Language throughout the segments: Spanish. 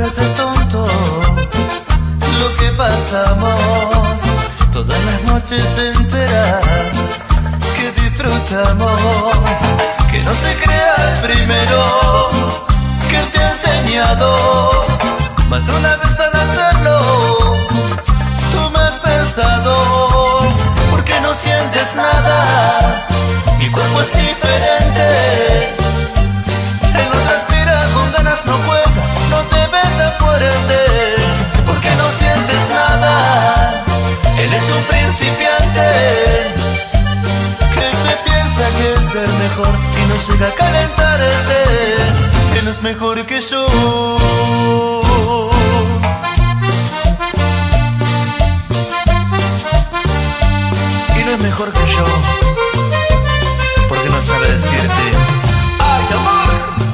sabrás el tonto lo que pasamos todas las noches enteras que disfrutamos. Que no se crea el primero que te ha enseñado, más de una vez al hacerlo tú me has pensado. Porque no sientes nada, mi cuerpo es diferente. Él no transpira, con ganas no juega, no te besa fuerte. Porque no sientes nada, él es un principiante que se piensa que es el mejor y no llega a calentarte. Él es mejor que yo. Y no es mejor que yo, porque no sabe decirte ¡ay, amor!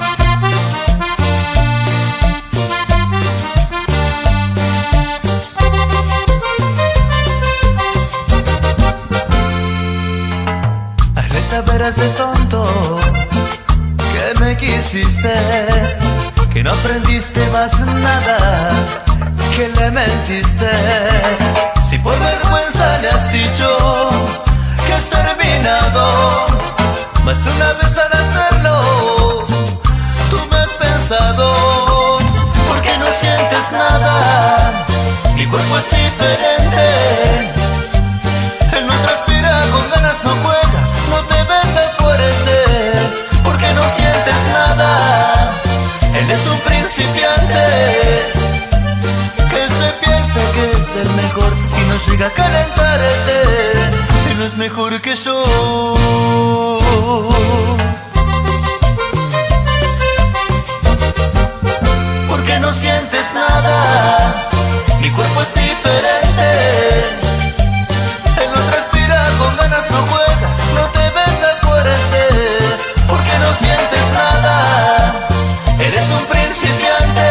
Hazle saber a ese tonto que me quisiste, que no aprendiste más nada, que le mentiste. Si por vergüenza le has dicho que has terminado, más de una vez al hacerlo tú me has pensado. Porque no sientes nada, mi cuerpo es diferente. Él no transpira, con ganas no juega, no te besa fuerte. Porque no sientes nada, él es un principiante que se piensa que es el mejor y no llega a calentarte. Él no es mejor que yo. Porque no sientes nada, mi cuerpo es diferente. Él no transpira, con ganas no juega, no te besa fuerte. Porque no sientes nada, eres un principiante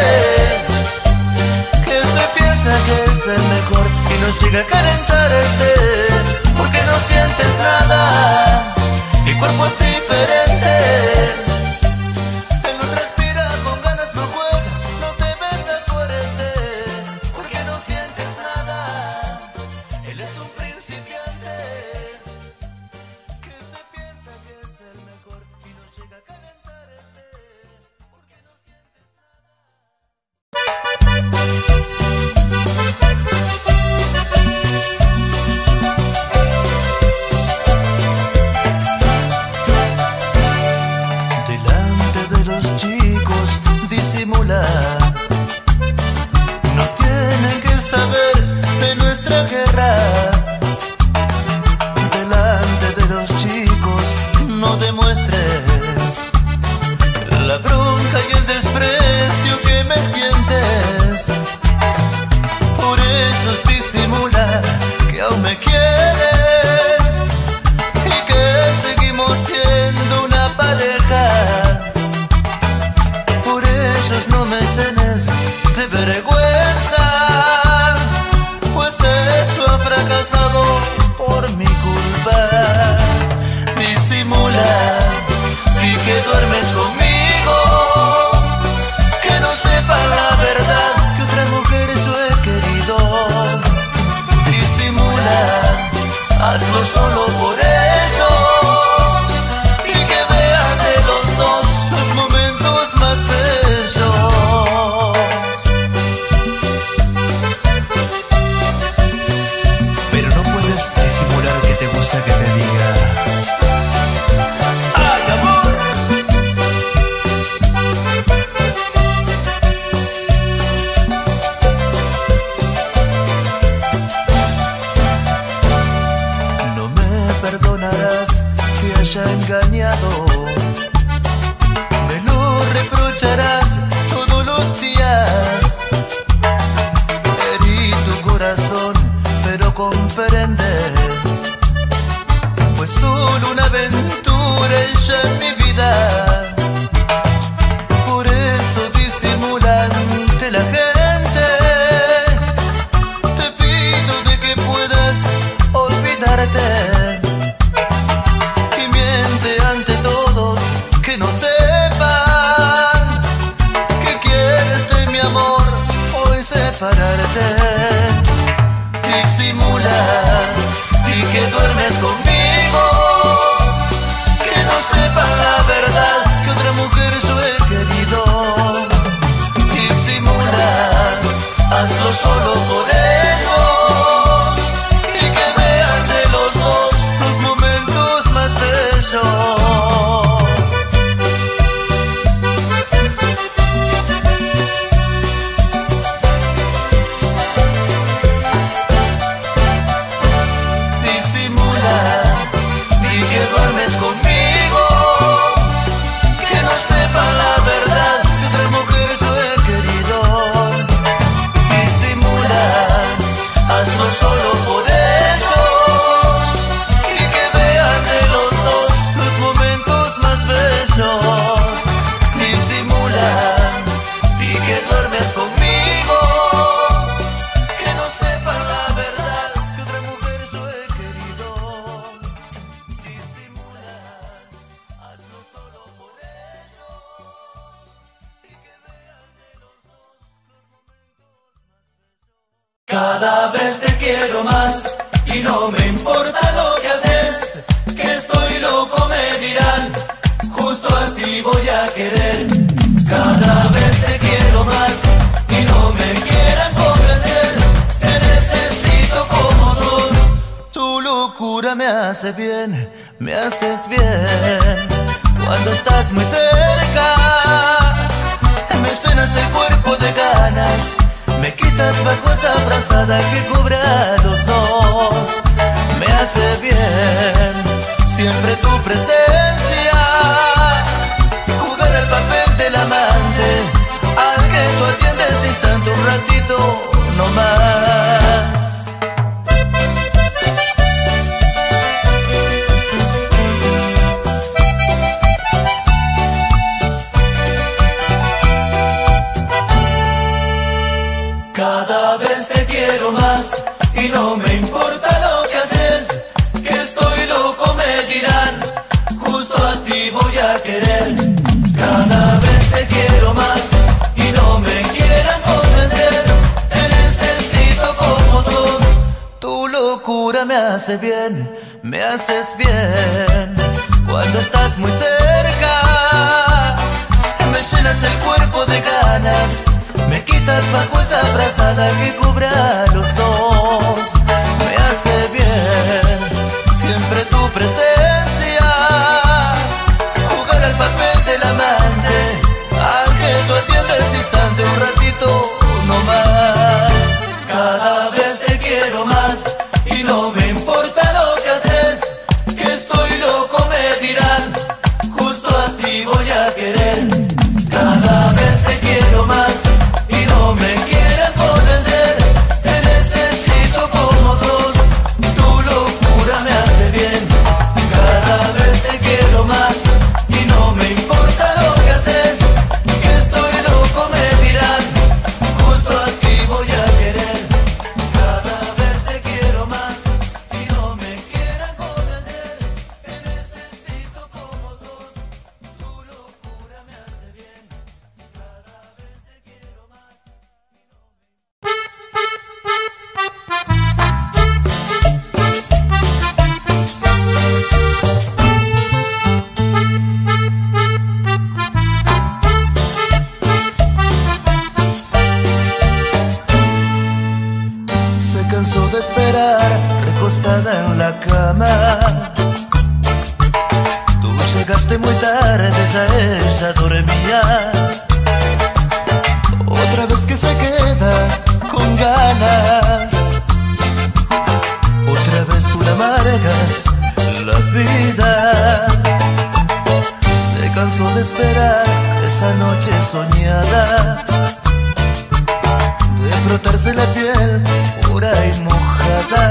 que se piensa que es el mejor y no llega a calentarte. Porque no sientes nada, mi cuerpo es diferente. Él no transpira, con ganas no juega, no te besa fuerte. Porque no sientes nada, él es un principiante que se piensa que es el mejor y no llega a calentarte. Porque no sientes delante de los chicos disimular. No tienen que saber de nuestra guerra. Delante de los chicos no demuestres la bronca y el desprecio que me sientes. Por eso es disimular que aún me quieres y que seguimos siendo una pareja. Por eso no me llenes de vergüenza, pues esto ha fracasado por mi culpa. Disimula y que duermes conmigo, que no sepa la verdad que otra mujer yo he querido. Disimula, hazlo solo por ellos y que vean de los dos los momentos más bellos. Pero no puedes disimular que te gusta que te diga ¡ay, amor! No me perdonarás que haya engañado, me lo reprocharás todos los días. Herí tu corazón, pero comprende, pues solo una aventura ella en mi vida. Por eso disimula ante la gente, te pido de que puedas olvidarte. Y miente ante todos, que no sepan Cada vez te quiero más y no me importa lo que haces, que estoy loco me dirán, justo a ti voy a querer. Cada vez te quiero más y no me quieran convencer, te necesito como sos. Tu locura me hace bien, me haces bien. Cuando estás muy cerca, me llenas el cuerpo de ganas, me quitas bajo esa frazada que cubre a los dos. Me hace bien siempre tu presencia, jugar el papel del amante, al que tú atiendes de instante un ratito, no más. Cada vez te quiero más y no me importa lo que haces, que estoy loco me dirán, justo a ti voy a querer. Cada vez te quiero más y no me quieran convencer, te necesito como sos. Tu locura me hace bien, me haces bien. Cuando estás muy cerca, me llenas el cuerpo de ganas, me quitas bajo esa frazada que cubre a los dos. Me hace bien siempre tu presencia, jugar al papel del amante, al que tú atiendes distante un ratito, no más. Cada vez te quiero más y no me importa lo que haces, que estoy loco me dirán, justo a ti voy a querer. Cada vez te quiero más y no me quieran convencer, te necesito como sos. Tu locura me hace bien. Cada vez te quiero más y no me importa lo que haces, que estoy loco me dirán, justo a ti voy a querer. Cada vez te quiero más y no me quieran convencer, te necesito como sos. Tu locura me hace bien. Cada vez te quiero más. Se cansó de esperar, recostada en la cama. Tú llegaste muy tarde, ya ella dormía. Otra vez que se queda con ganas, otra vez tú le amargas la vida. Se cansó de esperar esa noche soñada, de frotarse la piel pura y mojada.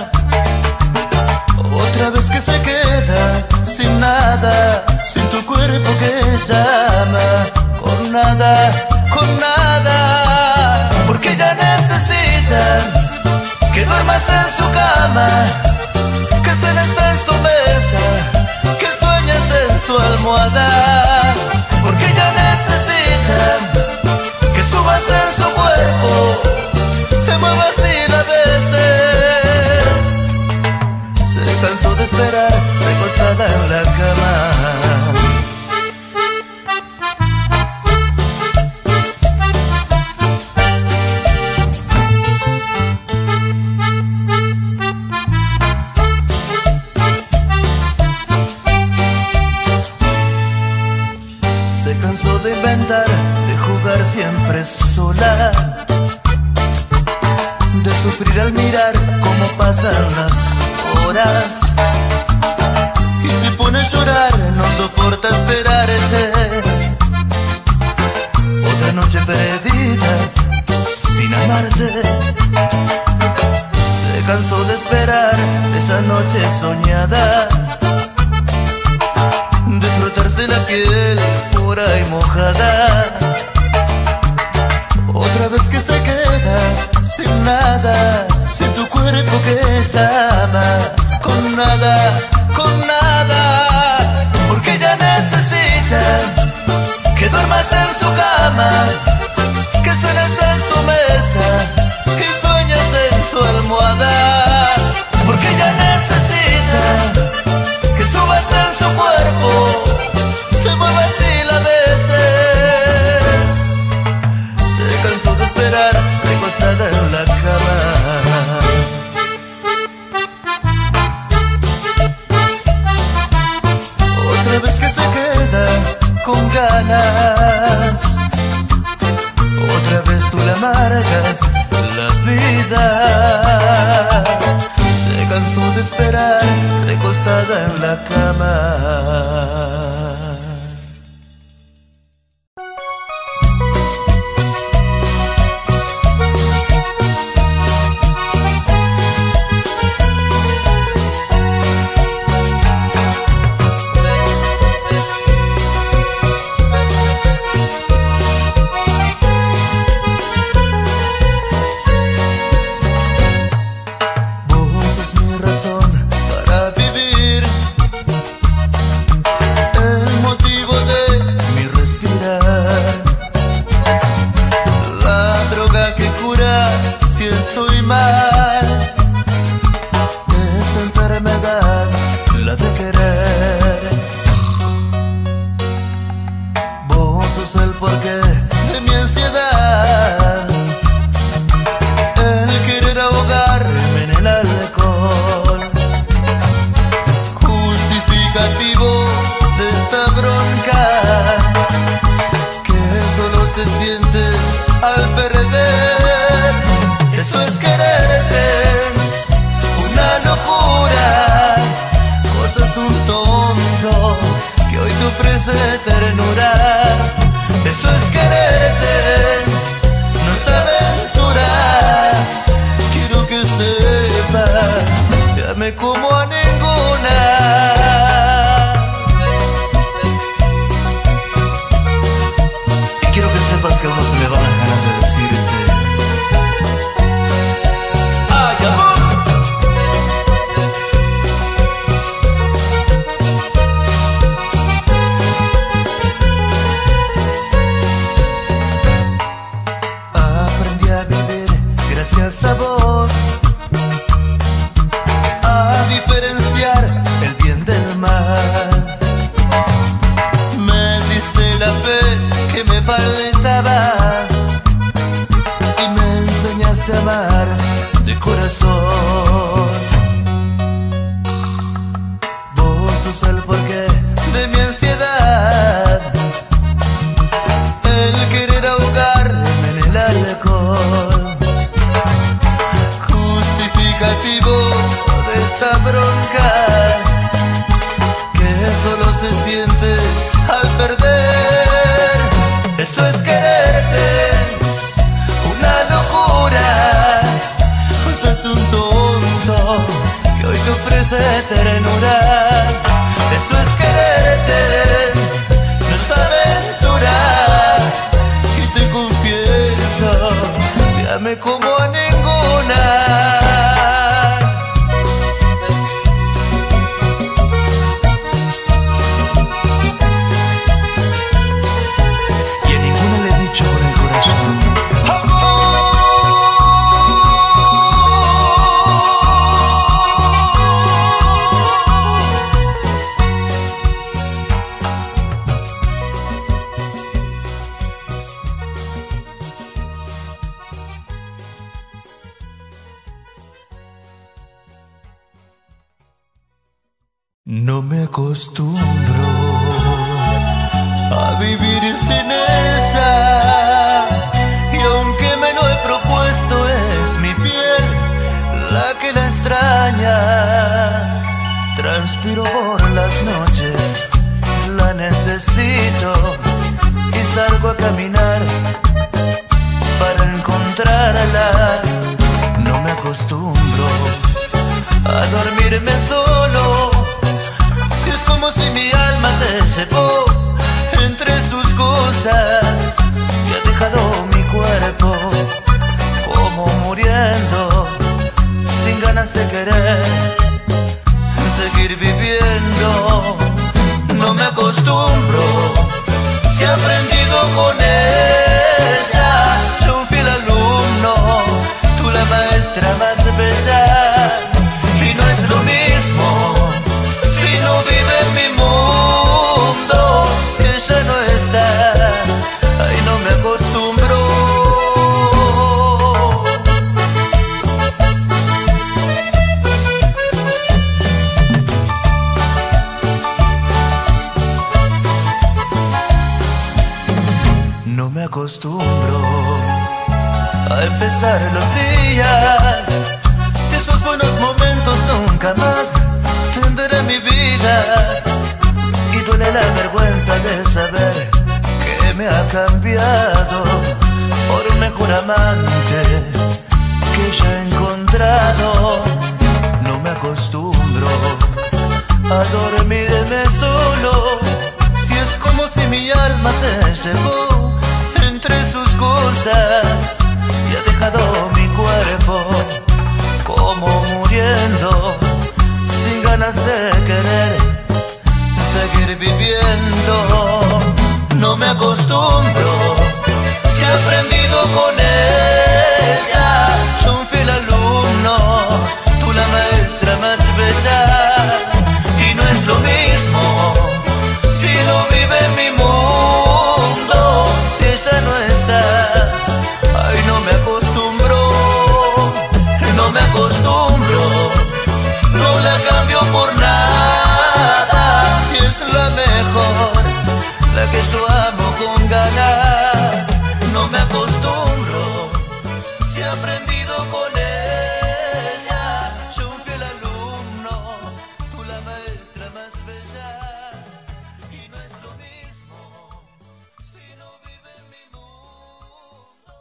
Otra vez que se queda sin nada, sin tu cuerpo que llama, con nada, con nada. Porque ella necesita que duermas en su cama, que cenes en su mesa, que sueñes en su almohada. Porque ella necesita que subas en su cuerpo, te muevas y la beses. Se cansó de esperar, recostada en la cama. Se cansó de inventar, de jugar siempre sola, de sufrir al mirar cómo pasan las horas. Y se pone a llorar, no soporta esperarte. Otra noche perdida, sin amarte. Se cansó de esperar esa noche soñada, de frotarse la piel pura y mojada. Otra vez que se queda sin nada, sin tu cuerpo que llama, con nada, con nada. Porque ella necesita que duermas en su cama, que cenes en su mesa y sueñes almohada, porque ella necesita que subas en su cuerpo, se muevas y la beses. Se cansó de esperar recostada en la cama. Otra vez que se queda con ganas, otra vez tú le amargas la vida. Se cansó de esperar recostada en la cama. No me acostumbro a vivir sin ella, y aunque me lo he propuesto, es mi piel la que la extraña. Transpiro por las noches, la necesito y salgo a caminar para encontrarla. No me acostumbro a dormirme solo, si es como si mi alma se llevó entre sus cosas y ha dejado mi cuerpo como muriendo, sin ganas de querer seguir viviendo. No me acostumbro, si he aprendido con ella, yo un fiel alumno, tú la maestra más bella acostumbro a empezar los días. Si esos buenos momentos nunca más tendré mi vida, y duele la vergüenza de saber que me ha cambiado por un mejor amante que ya he encontrado. No me acostumbro a dormirme solo, si es como si mi alma se llevó entre sus cosas y ha dejado mi cuerpo como muriendo, sin ganas de querer seguir viviendo. No me acostumbro, si he aprendido con ella. Yo un fiel alumno, tú la maestra más bella, y no es lo mismo si lo vive en mi mundo, si ella no está. Ay, no me acostumbro, no me acostumbro, no la cambio por nada, si es la mejor, la que yo amo con ganas. No me acostumbro, si he aprendido con ella. Yo un fiel alumno, tú la maestra más bella, y no es lo mismo si no vive en mi mundo.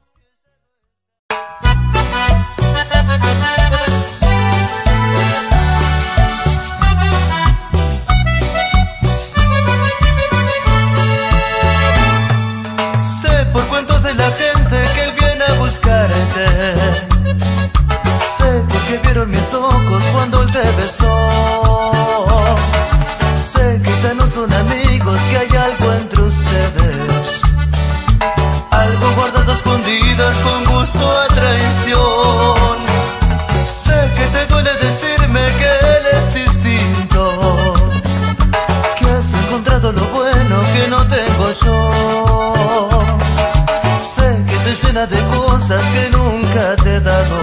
Sé por cuentos de la gente que él viene a buscarte. Sé porque vieron mis ojos cuando él te besó. Sé que ya no son amigos, que hay algo entre ustedes, algo guardado a escondidas con gusto a traición. Sé que te duele decirme que él es distinto, que has encontrado lo bueno que no tengo yo. Sé que te llena de cosas que nunca te he dado,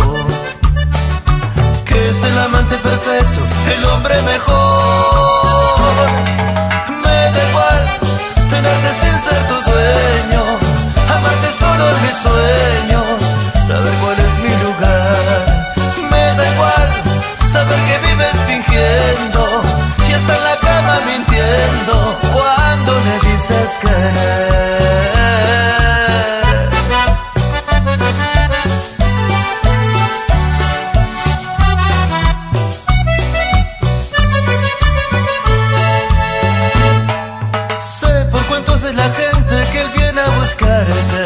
que es el amante perfecto, el hombre mejor. Me da igual tenerte sin ser tu dueño, amarte solo en mis sueños, saber cuál es mi lugar. Me da igual saber que vives fingiendo y hasta en la cama mintiendo cuando me dices querer. La gente que él viene a buscarte,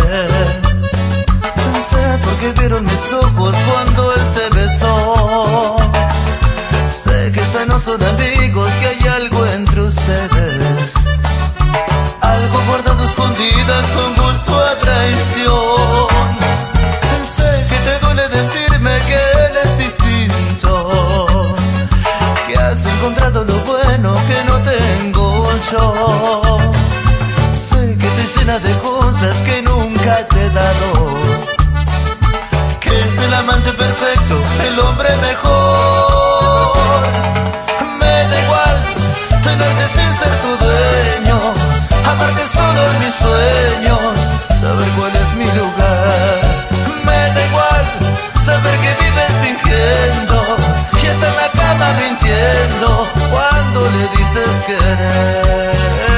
sé porque vieron mis ojos cuando él te besó. Sé que ya no son amigos, que hay algo entre ustedes, algo guardado escondidas con gusto a traición. Sé que te duele decirme que él es distinto, que has encontrado lo bueno que no tengo yo. Llena de cosas que nunca te he dado, que es el amante perfecto, el hombre mejor. Me da igual tenerte sin ser tu dueño, amarte solo en mis sueños, saber cuál es mi lugar. Me da igual saber que vives fingiendo y está en la cama mintiendo cuando le dices querer.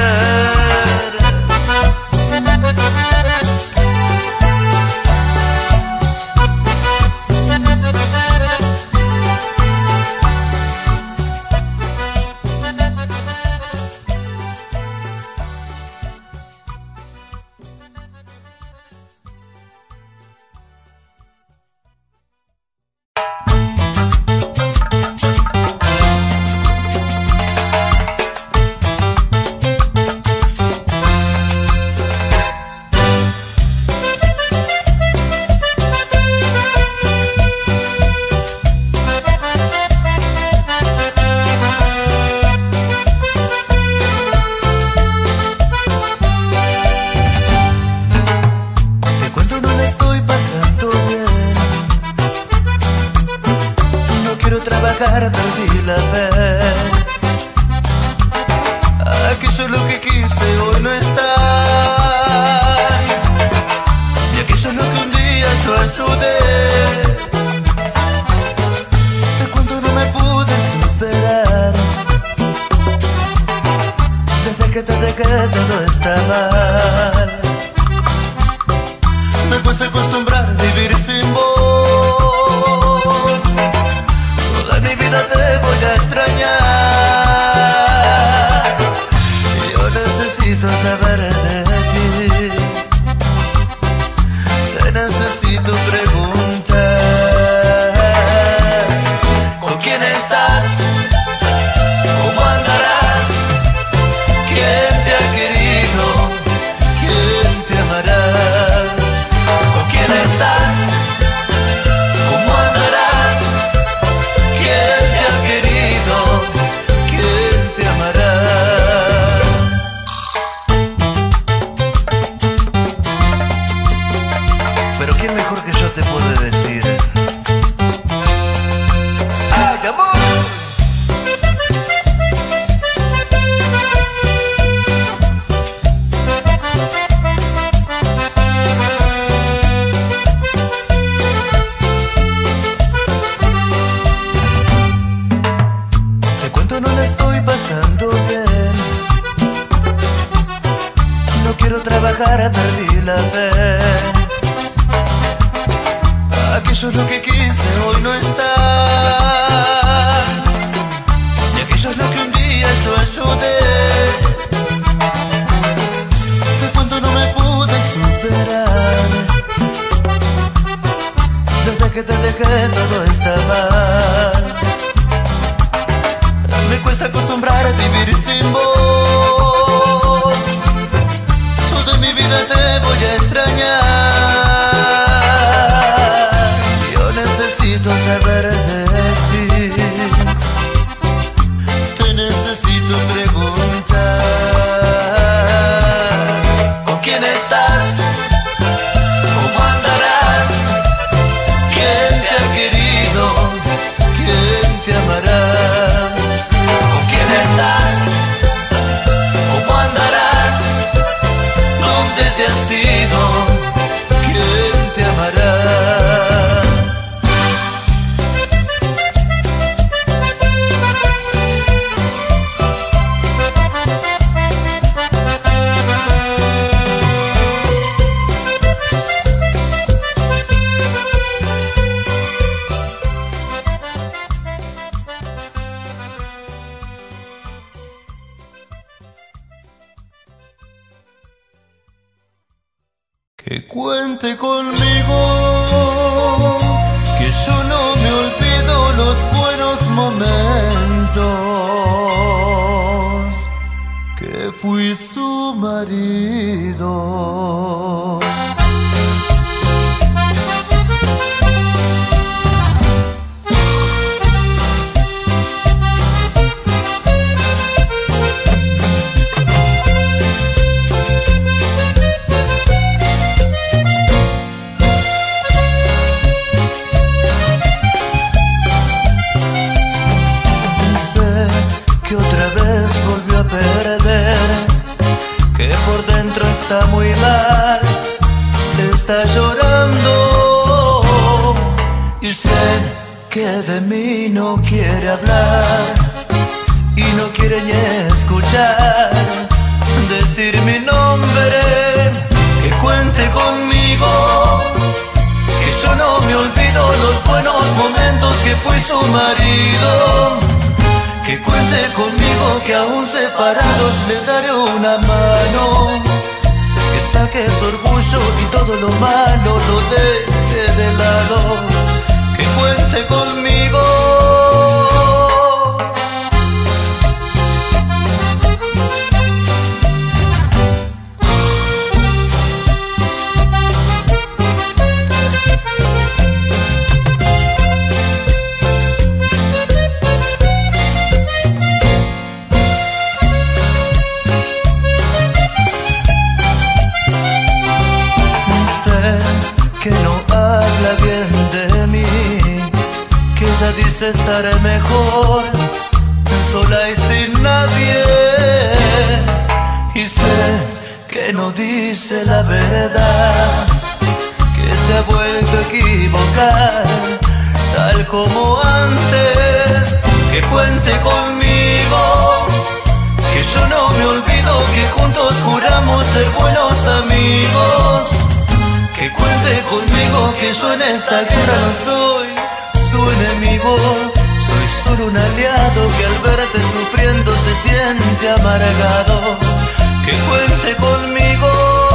Perdí la fe. Aquello lo que quise hoy no está. yo ayudé. De cuánto no me pude superar. Desde que te dejé todo está mal. Me cuesta acostumbrar a vivir sin vos. Toda mi vida te voy a extrañar. Yo necesito saber de ti. Te necesito preguntar. ¿Con quién estás? ¿Cómo andarás? ¿Quién te ha querido? ¿Quién te amará? ¿Con quién estás? ¿Cómo andarás? ¿Quién te ha querido? ¿Quién te amará? Pero ¿quién mejor que yo te puede decir? ¡Ay, amor! Te cuento, no la estoy pasando bien. No quiero trabajar, perdí la fe. Aquello es lo que quise, hoy no está. Y aquello es lo que un día yo ayudé. De cuánto no me pude superar. Desde que te dejé todo está mal. Me cuesta acostumbrar a vivir sin vos. Toda mi vida te voy a extrañar. Yo necesito saber de ti. Te necesito preguntar. ¿Con quién estás? ¿Cómo andarás? ¿Quién te ha querido? ¿Quién te amará? ¿Con quién estás? ¿Cómo andarás? ¿Dónde te has ido? ¿Quién te amará? Que cuente conmigo, que yo no me olvido los buenos momentos, que fui su marido. Que otra vez volvió a perder, que por dentro está muy mal, está llorando, y sé que de mí no quiere hablar, y no quiere ni escuchar, decir mi nombre, que cuente conmigo, que yo no me olvido los buenos momentos que fui su marido. Que cuente conmigo, que aún separados le daré una mano, que saque su orgullo y todo lo malo lo deje de lado, que cuente conmigo. Que no habla bien de mí, que ella dice estar mejor, sola y sin nadie, y sé que no dice la verdad, que se ha vuelto a equivocar, tal como antes. Que cuente conmigo, que yo no me olvido, que juntos juramos ser buenos amigos. Que cuente conmigo, que yo en esta guerra no soy su enemigo. Soy solo un aliado que al verte sufriendo se siente amargado. Que cuente conmigo.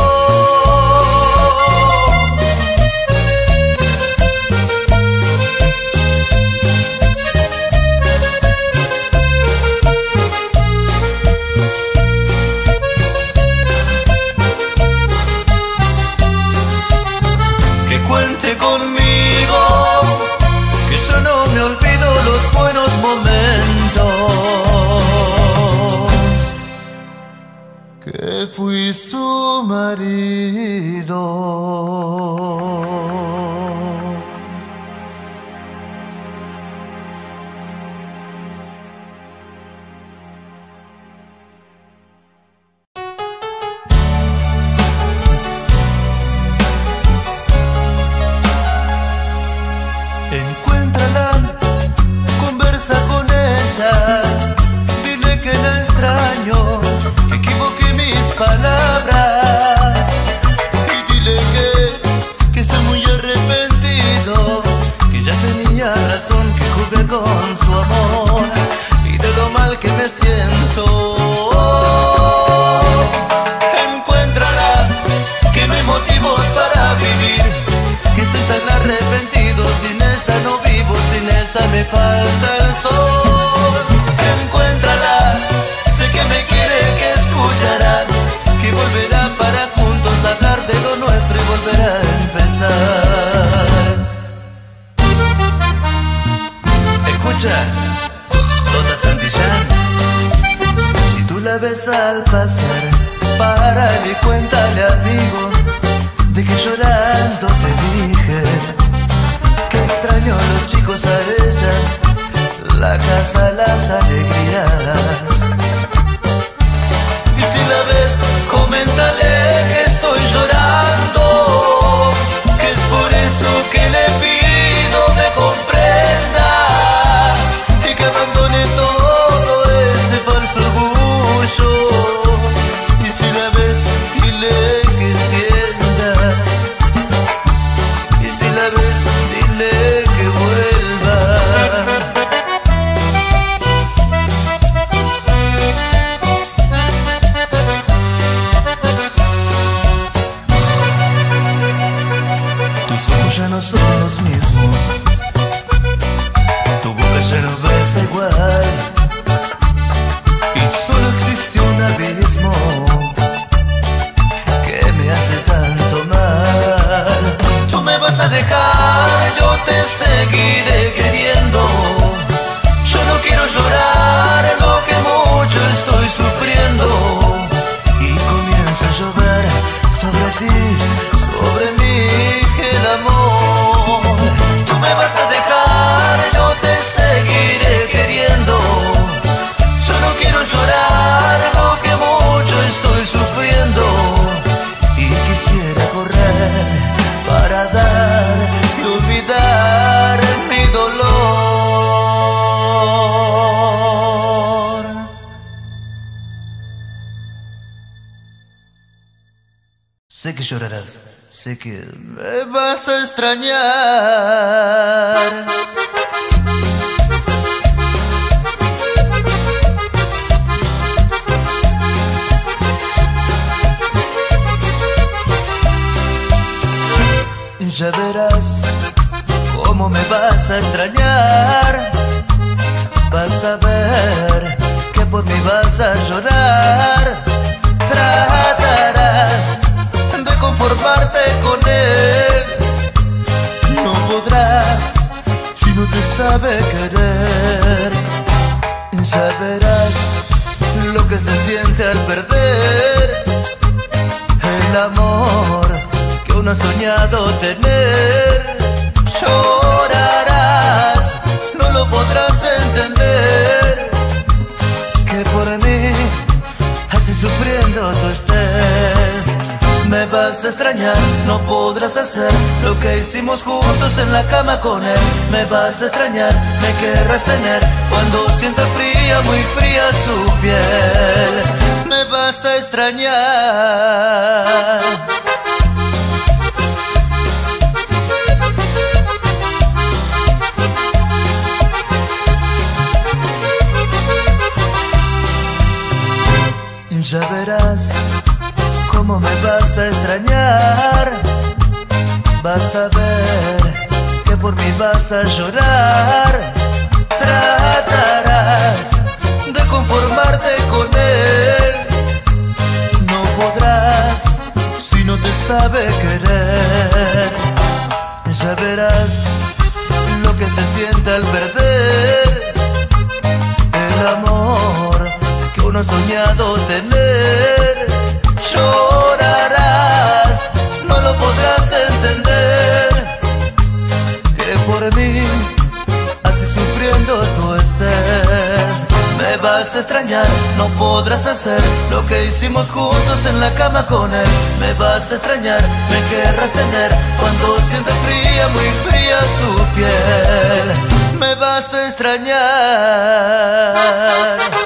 Que cuente conmigo, que yo no me olvido los buenos momentos. Que fui su marido. Encuéntrala, conversa con ella, dile que la extraño, que equivoqué mis palabras, y dile que estoy muy arrepentido, que ya tenía razón, que jugué con su amor y de lo mal que me siento. Encuéntrala, que no hay motivos para vivir, que estoy tan arrepentido, sin ella no vivo, sin ella me falta el sol. Encuéntrala, sé que me quiere, que escuchará, que volverá para juntos hablar de lo nuestro y volver a empezar. Escucha, Tota Santillán, si tú la ves al pasar, párale y cuéntale, amigo, de que llorando te dije que extraño a los chicos, a ella, la casa, las alegrías. Y si la ves, coméntale que estoy llorando, que es por eso que le pido me comprenda y que abandone todo ese falso orgullo. Y si la ves, dile que entienda. Y si la ves, dile que vuelva. Tus ojos ya no son los mismos, tu boca ya no besa igual, y solo existe un abismo que me hace tanto mal. Tú me vas a dejar, yo te seguiré queriendo. Yo no quiero llorar lo que mucho estoy sufriendo. Y comienza a llover sobre ti, sobre mí, el amor. Tú me vas a dejar, yo te seguiré queriendo. Yo no quiero llorar lo que mucho estoy sufriendo. Y quisiera correr para dar y olvidar mi dolor. Sé que llorarás, sé que me vas a extrañar. Ya verás cómo me vas a extrañar. Vas a ver que por mí vas a llorar. Tratarás de conformarte con él. No podrás si no te sabe querer. Ya verás lo que se siente al perder el amor que uno ha soñado tener. Llorarás, no lo podrás entender, que por mí así sufriendo tú estés. Me vas vas a extrañar, no podrás hacer lo que hicimos juntos en la cama con él. Me vas a extrañar, me querrás tener cuando sienta fría, muy fría su piel. Me vas a extrañar. Ya verás cómo me vas a extrañar. Vas a ver que por mí vas a llorar. Tratarás de conformarte con él. No podrás si no te sabe querer. Ya verás lo que se siente al perder el amor que uno ha soñado tener. Llorarás, no lo podrás entender, que por mí así sufriendo tú estés. Me vas a extrañar, no podrás hacer lo que hicimos juntos en la cama con él. Me vas a extrañar, me querrás tener cuando sienta fría, muy fría su piel. Me vas a extrañar.